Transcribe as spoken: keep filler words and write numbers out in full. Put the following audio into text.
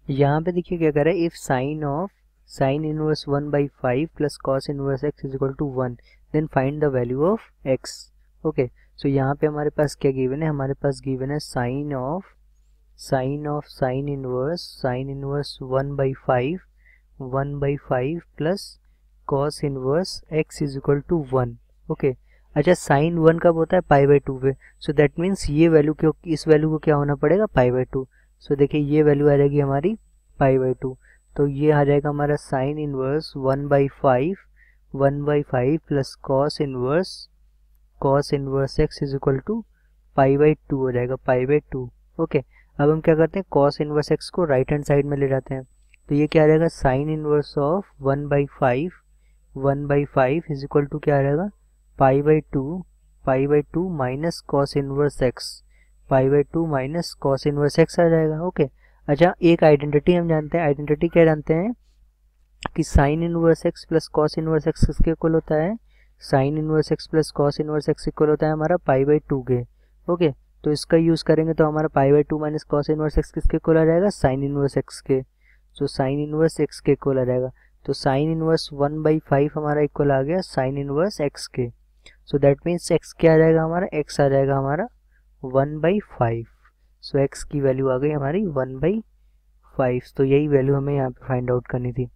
यहाँ पे देखिए क्या कह रहा है, if sine of sine inverse one by five plus cos inverse x is equal to one then find the value of x. Okay, so यहाँ पे हमारे पास क्या गिवन है, हमारे पास गिवन है sine of sine of sine inverse sine inverse one by five one by five plus cos inverse x is equal to one. Okay, अच्छा साइन वन कब होता है, पाई बाई टू पे, सो दैट मीन्स ये value क्यों, इस value को क्या होना पड़ेगा, पाई बाई टू। सो देखिए ये वैल्यू आ जाएगी हमारी पाई बाई टू, तो ये आ जाएगा हमारा sine inverse one by five one by five plus cos inverse cos inverse x is equal to pi by two हो जाएगा, पाई बाई टू। ओके, अब हम क्या करते हैं, कॉस इनवर्स एक्स को राइट हैंड साइड में ले जाते हैं, तो ये क्या आ जाएगा, sine inverse of one by five one by five is equal to क्या आ जाएगा, pi by two pi by two minus cos inverse x, pi by two minus cos inverse x आ जाएगा। ओके, अच्छा एक आइडेंटिटी हम जानते हैं, आइडेंटिटी क्या जानते हैं कि sine inverse x plus cos inverse x किसके इक्वल होता है, sine inverse x plus cos inverse x equal होता है हमारा पाई बाई टू के। ओके, तो इसका यूज़ करेंगे तो हमारा pi by two minus cos inverse x किसके इक्वल आ जाएगा, साइन इनवर्स एक्स के। सो साइन इनवर्स एक्स के इक्वल आ जाएगा, तो sine inverse one by five हमारा इक्वल आ गया साइन इनवर्स एक्स के। सो दैट मीन्स एक्स क्या आ जाएगा हमारा, एक्स आ जाएगा हमारा one by five. So x की वैल्यू आ गई हमारी वन बाई फाइव। तो यही वैल्यू हमें यहाँ पे फाइंड आउट करनी थी।